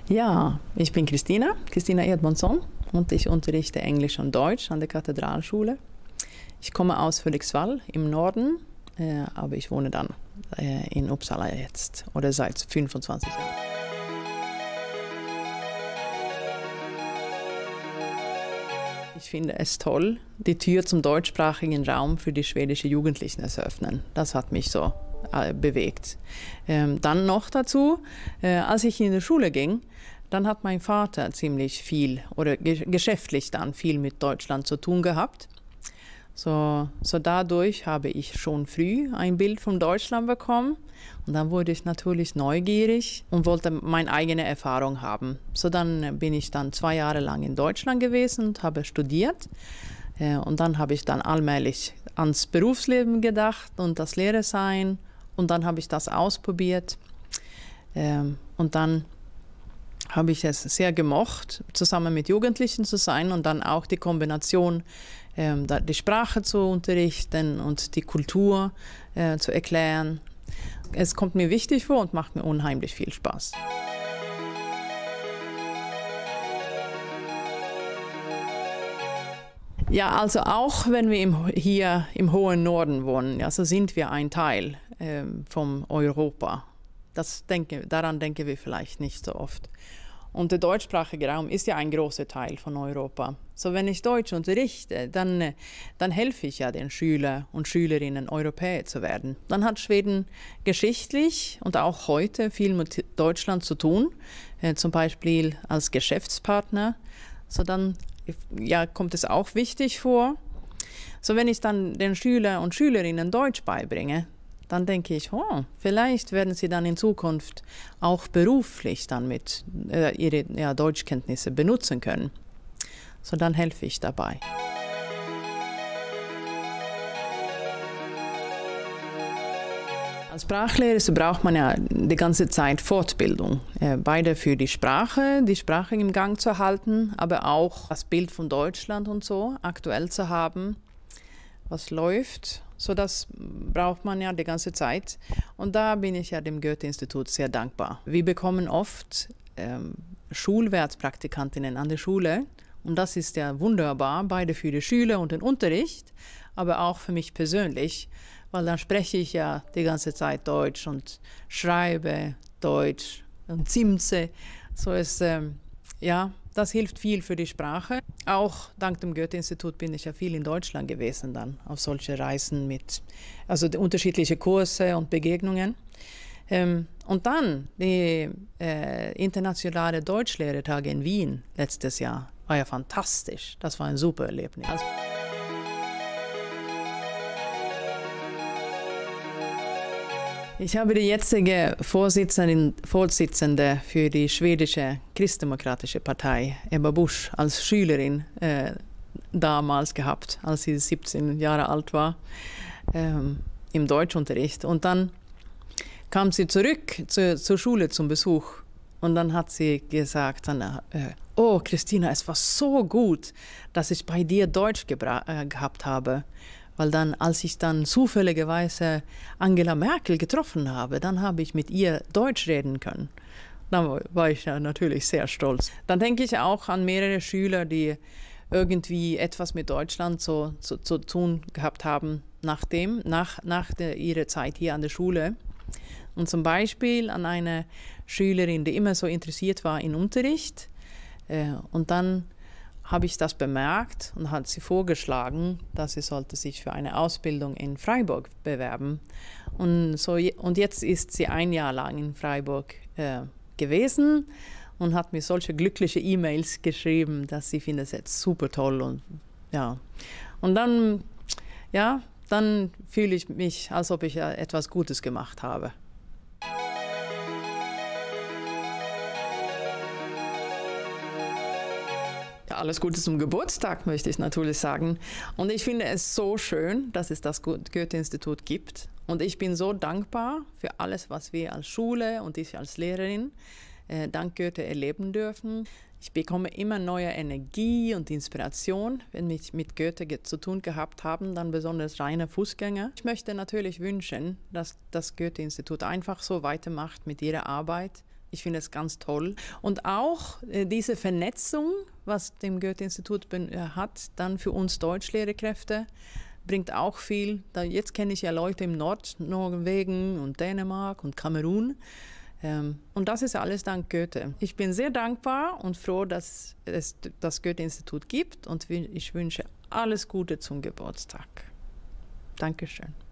Ja, ich bin Christina Edmundsson und ich unterrichte Englisch und Deutsch an der Kathedralschule. Ich komme aus Hudiksvall im Norden, aber ich wohne dann in Uppsala jetzt oder seit 25 Jahren. Ich finde es toll, die Tür zum deutschsprachigen Raum für die schwedischen Jugendlichen zu öffnen. Das hat mich so bewegt. Dann noch dazu, als ich in die Schule ging, dann hat mein Vater ziemlich viel oder geschäftlich dann viel mit Deutschland zu tun gehabt. So dadurch habe ich schon früh ein Bild von Deutschland bekommen und dann wurde ich natürlich neugierig und wollte meine eigene Erfahrung haben. So dann bin ich dann 2 Jahre lang in Deutschland gewesen und habe studiert. Und dann habe ich dann allmählich ans Berufsleben gedacht und das Lehrersein. Und dann habe ich das ausprobiert. Und dann habe ich es sehr gemocht, zusammen mit Jugendlichen zu sein und dann auch die Kombination, die Sprache zu unterrichten und die Kultur zu erklären. Es kommt mir wichtig vor und macht mir unheimlich viel Spaß. Ja, also auch wenn wir hier im hohen Norden wohnen, ja, so sind wir ein Teil von Europa. Daran denken wir vielleicht nicht so oft. Und der deutschsprachige Raum ist ja ein großer Teil von Europa. So wenn ich Deutsch unterrichte, dann helfe ich ja den Schülern und Schülerinnen, Europäer zu werden. Dann hat Schweden geschichtlich und auch heute viel mit Deutschland zu tun, zum Beispiel als Geschäftspartner. So dann kommt es auch wichtig vor. So wenn ich dann den Schülern und Schülerinnen Deutsch beibringe, dann denke ich, vielleicht werden sie dann in Zukunft auch beruflich dann mit ihre Deutschkenntnisse benutzen können. So dann helfe ich dabei. Als Sprachlehrer braucht man ja die ganze Zeit Fortbildung, beide für die Sprache im Gang zu halten, aber auch das Bild von Deutschland und so aktuell zu haben, was läuft. So das braucht man ja die ganze Zeit. Und da bin ich ja dem Goethe-Institut sehr dankbar. Wir bekommen oft Schulwertspraktikantinnen an der Schule. Und das ist ja wunderbar, beide für die Schüler und den Unterricht, aber auch für mich persönlich, weil dann spreche ich ja die ganze Zeit Deutsch und schreibe Deutsch und zimse. So ist, das hilft viel für die Sprache. Auch dank dem Goethe-Institut bin ich ja viel in Deutschland gewesen dann, auf solche Reisen also unterschiedliche Kurse und Begegnungen. Und dann die internationale Deutschlehrertage in Wien letztes Jahr war ja fantastisch. Das war ein super Erlebnis. Ich habe die jetzige Vorsitzende für die schwedische Christdemokratische Partei, Ebba Busch, als Schülerin damals gehabt, als sie 17 Jahre alt war, im Deutschunterricht. Und dann kam sie zurück zur Schule zum Besuch und dann hat sie gesagt, oh Christina, es war so gut, dass ich bei dir Deutsch gehabt habe. Weil dann, als ich dann zufälligerweise Angela Merkel getroffen habe, dann habe ich mit ihr Deutsch reden können. Dann war ich ja natürlich sehr stolz. Dann denke ich auch an mehrere Schüler, die irgendwie etwas mit Deutschland zu tun gehabt haben nach ihrer Zeit hier an der Schule. Und zum Beispiel an eine Schülerin, die immer so interessiert war in Unterricht. Und dann habe ich das bemerkt und hat sie vorgeschlagen, dass sie sollte sich für eine Ausbildung in Freiburg bewerben. Und jetzt ist sie 1 Jahr lang in Freiburg gewesen und hat mir solche glückliche E-Mails geschrieben, dass sie findet es jetzt super toll. Und dann fühle ich mich, als ob ich etwas Gutes gemacht habe. Alles Gute zum Geburtstag, möchte ich natürlich sagen. Und ich finde es so schön, dass es das Goethe-Institut gibt. Und ich bin so dankbar für alles, was wir als Schule und ich als Lehrerin dank Goethe erleben dürfen. Ich bekomme immer neue Energie und Inspiration, wenn wir mit Goethe zu tun gehabt haben, dann besonders reine Fußgänger. Ich möchte natürlich wünschen, dass das Goethe-Institut einfach so weitermacht mit ihrer Arbeit Ich finde es ganz toll. Und auch diese Vernetzung, was dem Goethe-Institut hat, dann für uns Deutschlehrkräfte, bringt auch viel. Jetzt kenne ich ja Leute im Nordnorwegen und Dänemark und Kamerun. Und das ist alles dank Goethe. Ich bin sehr dankbar und froh, dass es das Goethe-Institut gibt und ich wünsche alles Gute zum Geburtstag. Dankeschön.